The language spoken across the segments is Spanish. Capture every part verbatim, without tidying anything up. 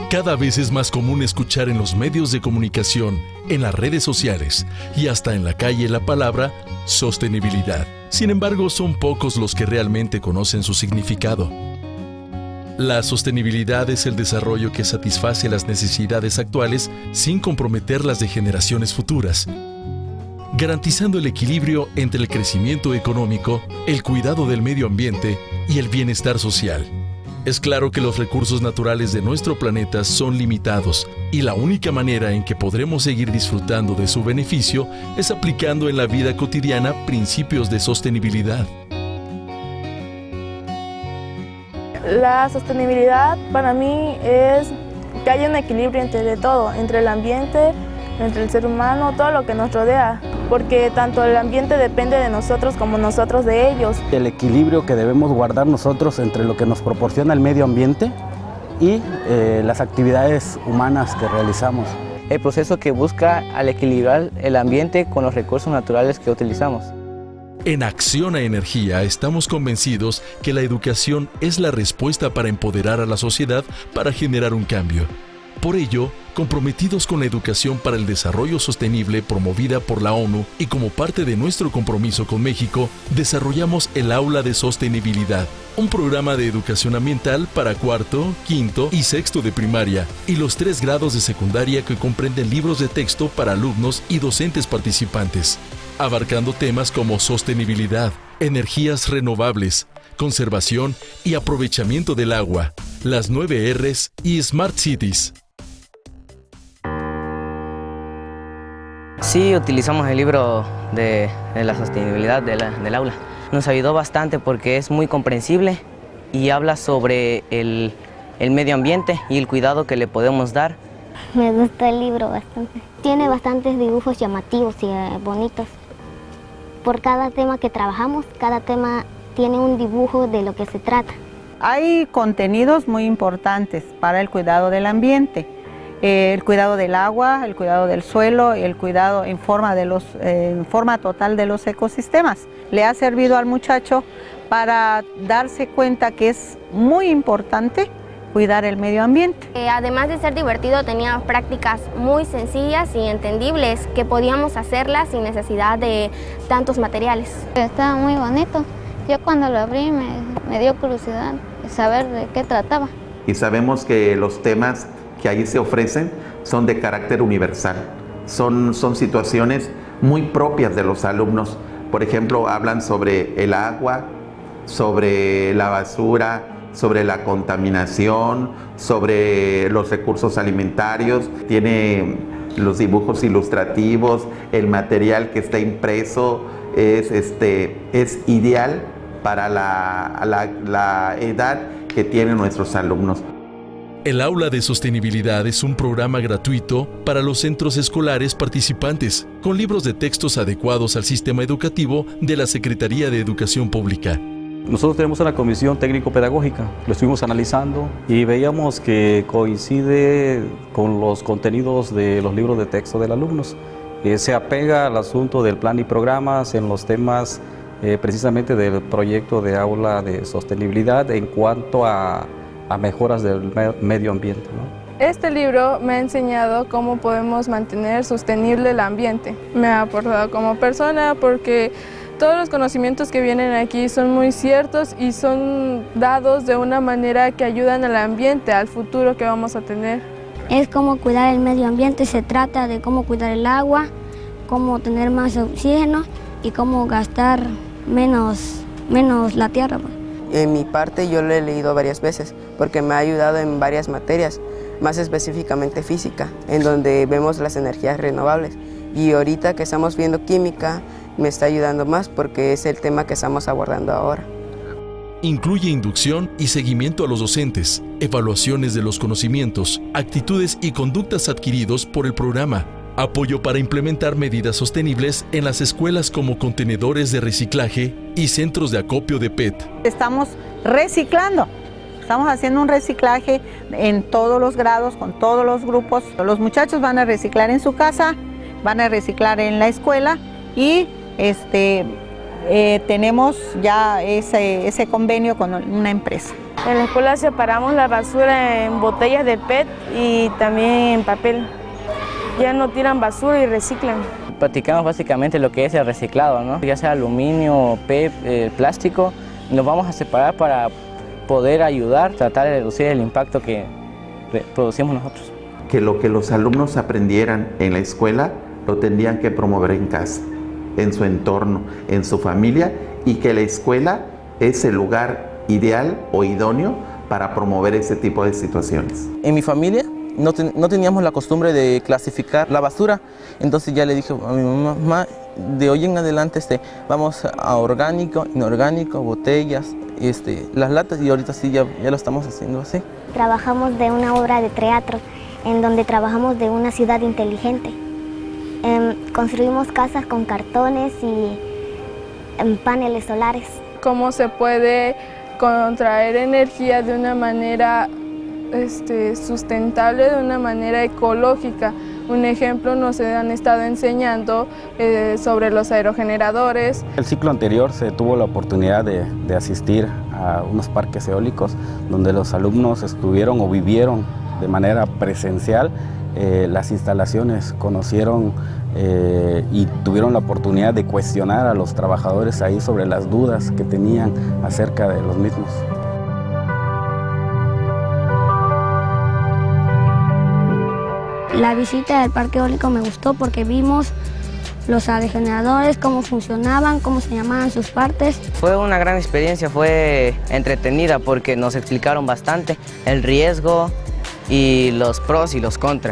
Cada vez es más común escuchar en los medios de comunicación, en las redes sociales y hasta en la calle la palabra sostenibilidad. Sin embargo, son pocos los que realmente conocen su significado. La sostenibilidad es el desarrollo que satisface las necesidades actuales sin comprometer las de generaciones futuras, garantizando el equilibrio entre el crecimiento económico, el cuidado del medio ambiente y el bienestar social. Es claro que los recursos naturales de nuestro planeta son limitados y la única manera en que podremos seguir disfrutando de su beneficio es aplicando en la vida cotidiana principios de sostenibilidad. La sostenibilidad para mí es que haya un equilibrio entre todo, entre el ambiente, entre el ser humano, todo lo que nos rodea, porque tanto el ambiente depende de nosotros como nosotros de ellos. El equilibrio que debemos guardar nosotros entre lo que nos proporciona el medio ambiente y eh, las actividades humanas que realizamos. El proceso que busca al equilibrar el ambiente con los recursos naturales que utilizamos. En Acción a Energía estamos convencidos que la educación es la respuesta para empoderar a la sociedad para generar un cambio. Por ello, comprometidos con la educación para el desarrollo sostenible promovida por la ONU y como parte de nuestro compromiso con México, desarrollamos el Aula de Sostenibilidad, un programa de educación ambiental para cuarto, quinto y sexto de primaria y los tres grados de secundaria que comprenden libros de texto para alumnos y docentes participantes, abarcando temas como sostenibilidad, energías renovables, conservación y aprovechamiento del agua, las nueve R's y Smart Cities. Sí, utilizamos el libro de, de la sostenibilidad de la, del aula. Nos ayudó bastante porque es muy comprensible y habla sobre el, el medio ambiente y el cuidado que le podemos dar. Me gusta el libro bastante. Tiene bastantes dibujos llamativos y eh, bonitos. Por cada tema que trabajamos, cada tema tiene un dibujo de lo que se trata. Hay contenidos muy importantes para el cuidado del ambiente. Eh, el cuidado del agua, el cuidado del suelo, el cuidado en forma, de los, eh, en forma total de los ecosistemas. Le ha servido al muchacho para darse cuenta que es muy importante cuidar el medio ambiente. Eh, además de ser divertido, tenía prácticas muy sencillas y entendibles que podíamos hacerlas sin necesidad de tantos materiales. Estaba muy bonito. Yo cuando lo abrí me, me dio curiosidad de saber de qué trataba. Y sabemos que los temas que ahí se ofrecen son de carácter universal. Son, son situaciones muy propias de los alumnos. Por ejemplo, hablan sobre el agua, sobre la basura, sobre la contaminación, sobre los recursos alimentarios. Tiene los dibujos ilustrativos, el material que está impreso es, este, es ideal para la, la, la edad que tienen nuestros alumnos. El Aula de Sostenibilidad es un programa gratuito para los centros escolares participantes, con libros de textos adecuados al sistema educativo de la Secretaría de Educación Pública. Nosotros tenemos una comisión técnico-pedagógica, lo estuvimos analizando y veíamos que coincide con los contenidos de los libros de texto de los alumnos. Eh, se apega al asunto del plan y programas en los temas eh, precisamente del proyecto de Aula de Sostenibilidad en cuanto a a mejoras del medio ambiente, ¿no? Este libro me ha enseñado cómo podemos mantener sostenible el ambiente. Me ha aportado como persona porque todos los conocimientos que vienen aquí son muy ciertos y son dados de una manera que ayudan al ambiente, al futuro que vamos a tener. Es cómo cuidar el medio ambiente, se trata de cómo cuidar el agua, cómo tener más oxígeno y cómo gastar menos, menos la tierra. En mi parte yo lo he leído varias veces porque me ha ayudado en varias materias, más específicamente física, en donde vemos las energías renovables. Y ahorita que estamos viendo química, me está ayudando más porque es el tema que estamos abordando ahora. Incluye inducción y seguimiento a los docentes, evaluaciones de los conocimientos, actitudes y conductas adquiridos por el programa, apoyo para implementar medidas sostenibles en las escuelas como contenedores de reciclaje y centros de acopio de P E T. Estamos reciclando, estamos haciendo un reciclaje en todos los grados, con todos los grupos. Los muchachos van a reciclar en su casa, van a reciclar en la escuela y este, eh, tenemos ya ese, ese convenio con una empresa. En la escuela separamos la basura en botellas de P E T y también en papel. Ya no tiran basura y reciclan. Practicamos básicamente lo que es el reciclado, ¿no? Ya sea aluminio, P E T, eh, plástico, nos vamos a separar para poder ayudar, tratar de reducir el impacto que producimos nosotros. Que lo que los alumnos aprendieran en la escuela lo tendrían que promover en casa, en su entorno, en su familia, y que la escuela es el lugar ideal o idóneo para promover ese tipo de situaciones. En mi familia no, ten, no teníamos la costumbre de clasificar la basura, entonces ya le dije a mi mamá, de hoy en adelante este, vamos a orgánico, inorgánico, botellas, este, las latas, y ahorita sí ya, ya lo estamos haciendo así. Trabajamos de una obra de teatro, en donde trabajamos de una ciudad inteligente. Eh, construimos casas con cartones y eh, paneles solares. ¿Cómo se puede contraer energía de una manera este, sustentable, de una manera ecológica? Un ejemplo, nos han estado enseñando eh, sobre los aerogeneradores. El ciclo anterior se tuvo la oportunidad de, de asistir a unos parques eólicos donde los alumnos estuvieron o vivieron de manera presencial eh, las instalaciones, conocieron eh, y tuvieron la oportunidad de cuestionar a los trabajadores ahí sobre las dudas que tenían acerca de los mismos. La visita del parque eólico me gustó porque vimos los aerogeneradores, cómo funcionaban, cómo se llamaban sus partes. Fue una gran experiencia, fue entretenida porque nos explicaron bastante el riesgo y los pros y los contras.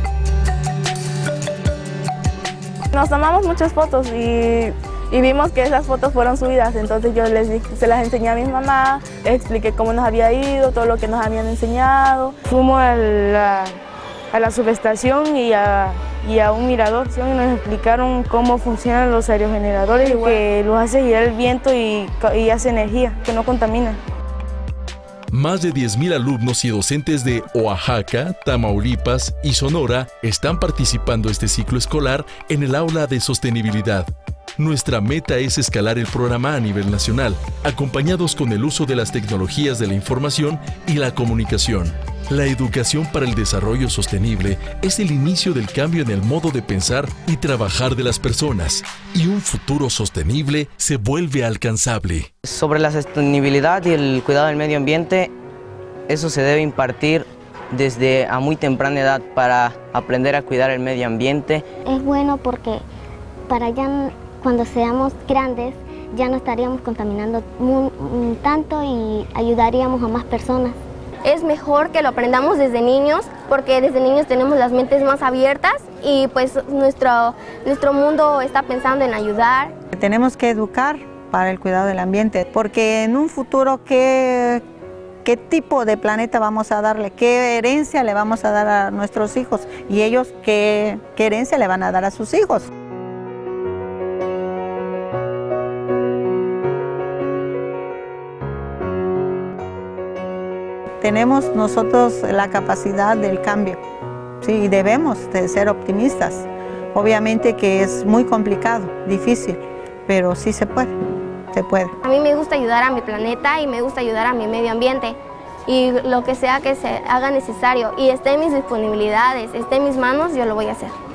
Nos tomamos muchas fotos y, y vimos que esas fotos fueron subidas, entonces yo les di, se las enseñé a mi mamá, les expliqué cómo nos había ido, todo lo que nos habían enseñado. Fuimos a la, a la subestación y a, y a un mirador y nos explicaron cómo funcionan los aerogeneradores, bueno, que los hace girar el viento y, y hace energía, que no contamina. Más de diez mil alumnos y docentes de Oaxaca, Tamaulipas y Sonora están participando este ciclo escolar en el aula de sostenibilidad. Nuestra meta es escalar el programa a nivel nacional, acompañados con el uso de las tecnologías de la información y la comunicación. La educación para el desarrollo sostenible es el inicio del cambio en el modo de pensar y trabajar de las personas, y un futuro sostenible se vuelve alcanzable. Sobre la sostenibilidad y el cuidado del medio ambiente, eso se debe impartir desde a muy temprana edad para aprender a cuidar el medio ambiente. Es bueno porque para ya cuando seamos grandes ya no estaríamos contaminando muy, tanto y ayudaríamos a más personas. Es mejor que lo aprendamos desde niños, porque desde niños tenemos las mentes más abiertas y pues nuestro, nuestro mundo está pensando en ayudar. Tenemos que educar para el cuidado del ambiente, porque en un futuro, ¿qué, qué tipo de planeta vamos a darle? ¿Qué herencia le vamos a dar a nuestros hijos? Y ellos, ¿qué, qué herencia le van a dar a sus hijos? Tenemos nosotros la capacidad del cambio, ¿sí? Y debemos de ser optimistas. Obviamente que es muy complicado, difícil, pero sí se puede, se puede. A mí me gusta ayudar a mi planeta y me gusta ayudar a mi medio ambiente. Y lo que sea que se haga necesario y esté en mis disponibilidades, esté en mis manos, yo lo voy a hacer.